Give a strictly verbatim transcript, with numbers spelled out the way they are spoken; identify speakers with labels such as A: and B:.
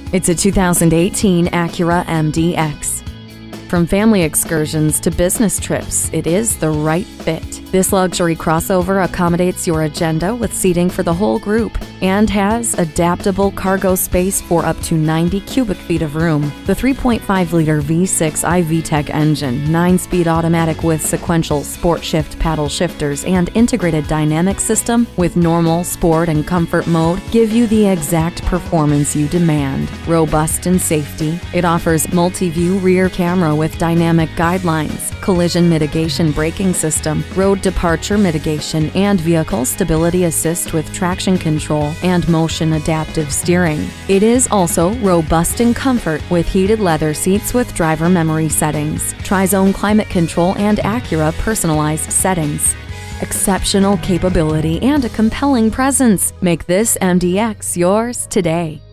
A: It's a two thousand eighteen Acura M D X. From family excursions to business trips, it is the right fit. This luxury crossover accommodates your agenda with seating for the whole group and has adaptable cargo space for up to ninety cubic feet of room. The three point five liter V six i-VTEC engine, nine speed automatic with sequential sport shift paddle shifters, and integrated dynamic system with normal, sport, and comfort mode give you the exact performance you demand. Robust in safety, it offers multi-view rear camera with dynamic guidelines, collision mitigation braking system, road departure mitigation, and vehicle stability assist with traction control and motion adaptive steering. It is also robust in comfort with heated leather seats with driver memory settings, tri-zone climate control, and Acura personalized settings. Exceptional capability and a compelling presence make this M D X yours today.